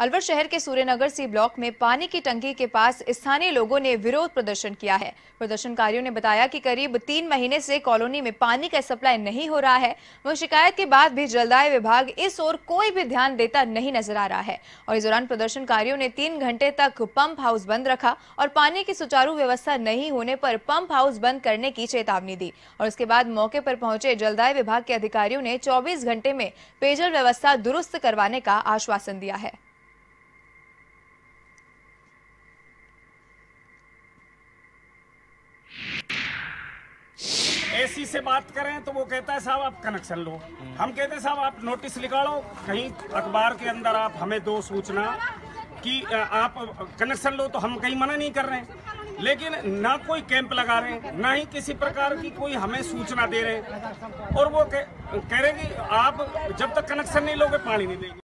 अलवर शहर के Suryanagar C block में पानी की टंकी के पास स्थानीय लोगों ने विरोध प्रदर्शन किया है। प्रदर्शनकारियों ने बताया कि करीब 3 महीने से कॉलोनी में पानी का सप्लाई नहीं हो रहा है। वह शिकायत के बाद भी जलदाय विभाग इस ओर कोई भी ध्यान देता नहीं नजर आ रहा है और इस दौरान प्रदर्शनकारियों ने 3 घंटे तक पंप हाउस बंद रखा और पानी की सुचारू व्यवस्था नहीं होने पर पंप हाउस बंद करने की चेतावनी दी। और इसके बाद मौके पर पहुंचे जलदाय विभाग के अधिकारियों ने 24 घंटे में पेयजल व्यवस्था दुरुस्त करवाने का आश्वासन दिया है। एसी से बात करें तो वो कहता है साहब आप कनेक्शन लो, हम कहते हैं साहब आप नोटिस निकालो, कहीं अखबार के अंदर आप हमें दो सूचना कि आप कनेक्शन लो, तो हम कहीं मना नहीं कर रहे हैं, लेकिन ना कोई कैंप लगा रहे हैं, ना ही किसी प्रकार की कोई हमें सूचना दे रहे हैं और वो कह रहे हैं कि आप जब तक कनेक्शन नहीं लोगे पानी नहीं देंगे।